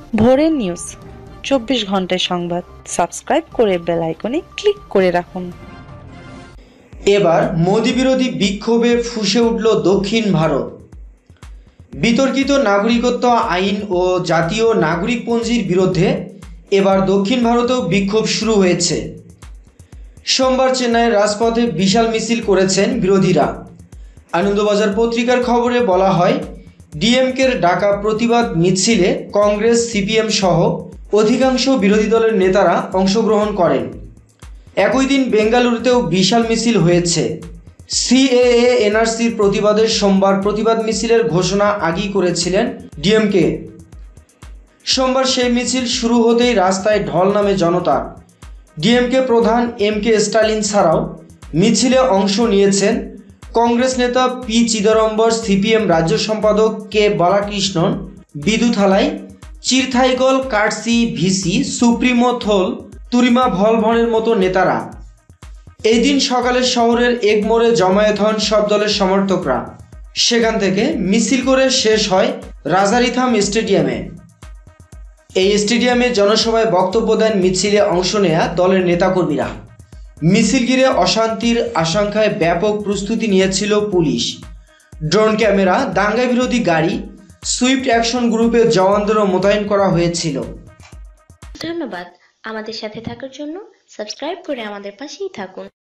ভোরের নিউজ 24 ঘন্টার সংবাদ সাবস্ক্রাইব করে বেল আইকনে ক্লিক করে রাখুন। এবার মোদি বিরোধী বিক্ষোভে ফুঁসে উঠল দক্ষিণ ভারত। বিতর্কিত নাগরিকত্ব আইন ও জাতীয় নাগরিকপঞ্জির বিরুদ্ধে এবার দক্ষিণ ভারতেও বিক্ষোভ শুরু হয়েছে। সোমবার চেন্নাইয়ের রাজপথে বিশাল মিছিল করেছেন বিরোধীরা। আনন্দবাজার পত্রিকার খবরে বলা হয়, ডিএমকের ডাকা প্রতিবাদ মিছিলে কংগ্রেস, সিপিএম সহ অধিকাংশ বিরোধী দলের নেতারা অংশগ্রহণ করেন। একই দিন বেঙ্গালুরুতেও বিশাল মিছিল হয়েছে। সিএএ এনআরসির প্রতিবাদে সোমবার প্রতিবাদ মিছিলের ঘোষণা আগেই করেছিলেন ডিএমকে। সোমবার সেই মিছিল শুরু হতেই রাস্তায় ঢল নামে জনতা। ডিএমকে প্রধান এমকে স্টালিন ছাড়াও মিছিলে অংশ নিয়েছেন কংগ্রেস নেতা পি চিদম্বরম, সিপিএম রাজ্য সম্পাদক K Balakrishnan, Viduthalai, Chiruthaigal Katchi VC, supremo Thol, তুরিমা ভলভনের মতো নেতারা। এই দিন সকালে শহরের এগমোরে জমায়েত হন সব দলের সমর্থকরা। সেখান থেকে মিছিল করে শেষ হয় রাজারিথাম স্টেডিয়ামে। এই স্টেডিয়ামে জনসভায় বক্তব্য দেন মিছিলে অংশ নেয়া দলের নেতাকর্মীরা। মিছিল ঘিরে অশান্তির আশঙ্কায় ব্যাপক প্রস্তুতি নিয়েছিল পুলিশ। ড্রোন ক্যামেরা, দাঙ্গা বিরোধী গাড়ি, সুইফট অ্যাকশন গ্রুপের জওয়ানদেরও মোতায়েন করা হয়েছিল। ধন্যবাদ আমাদের সাথে থাকার জন্য। সাবস্ক্রাইব করে আমাদের পাশেই থাকুন।